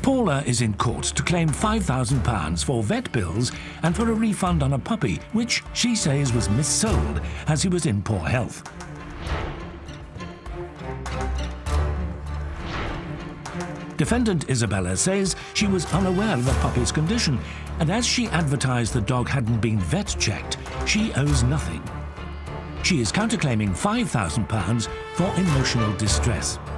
Paula is in court to claim £5,000 for vet bills and for a refund on a puppy, which she says was missold as he was in poor health. Defendant Isabella says she was unaware of the puppy's condition, and as she advertised the dog hadn't been vet-checked, she owes nothing. She is counterclaiming £5,000 for emotional distress.